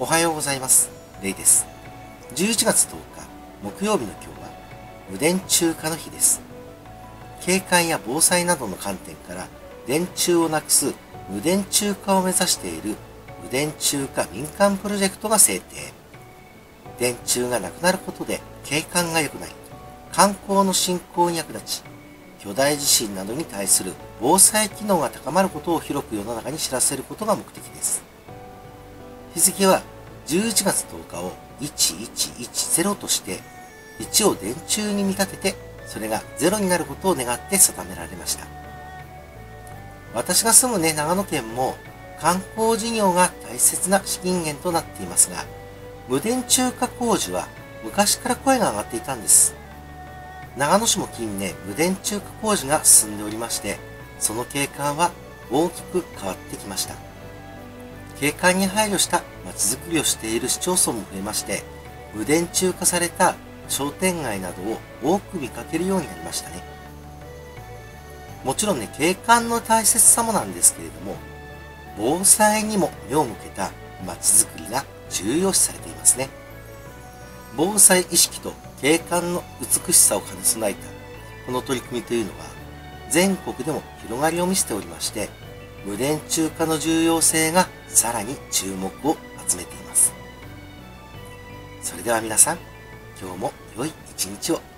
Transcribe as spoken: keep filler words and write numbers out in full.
おはようございます。レイです。じゅういちがつとおか、木曜日の今日は、無電柱化の日です。景観や防災などの観点から、電柱をなくす無電柱化を目指している無電柱化民間プロジェクトが制定。電柱がなくなることで景観が良くなり、観光の振興に役立ち、巨大地震などに対する防災機能が高まることを広く世の中に知らせることが目的です。日付はじゅういちがつとおかをいちいちいちゼロとして、いちを電柱に見立てて、それがゼロになることを願って定められました。私が住むね、長野県も観光事業が大切な資金源となっていますが、無電柱化工事は昔から声が上がっていたんです。長野市も近年無電柱化工事が進んでおりまして、その景観は大きく変わってきました。景観に配慮した街づくりをしている市町村も増えまして、無電柱化された商店街などを多く見かけるようになりましたね。もちろんね、景観の大切さもなんですけれども、防災にも目を向けた街づくりが重要視されていますね。防災意識と景観の美しさを兼ね備えたこの取り組みというのは、全国でも広がりを見せておりまして、無電柱化の重要性がさらに注目を集めています。それでは皆さん、今日も良い一日を。